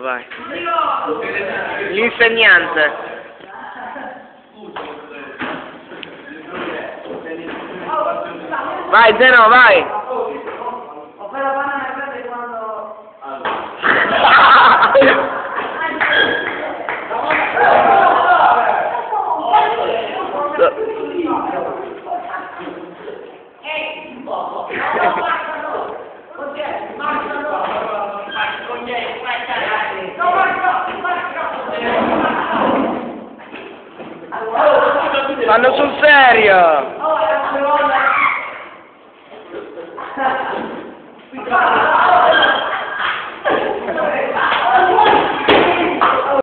vai. L'insegnante. Vai, Zeno, vai. Ho fatto la panna nel prende quando... Vanno sul serio!